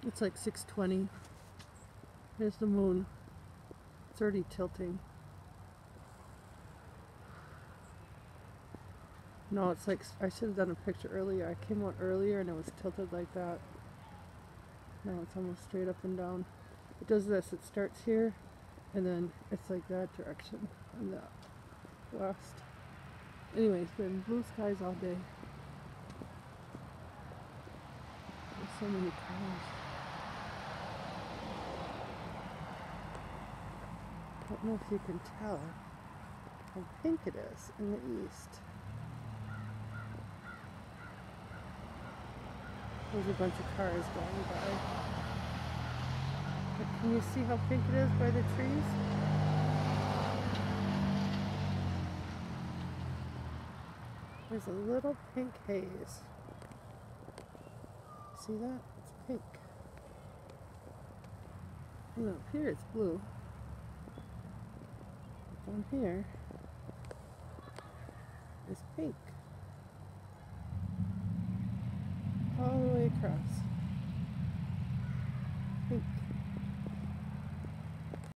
It's like 6:20. There's the moon. It's already tilting. No, it's like, I should have done a picture earlier. I came out earlier and it was tilted like that. Now it's almost straight up and down. It does this. It starts here and then it's like that direction in the west. Anyway, it's been blue skies all day. There's so many cars. I don't know if you can tell how pink it is in the east. There's a bunch of cars going by. But can you see how pink it is by the trees? There's a little pink haze. See that? It's pink. And up here it's blue. Down here is pink. All the way across. Pink.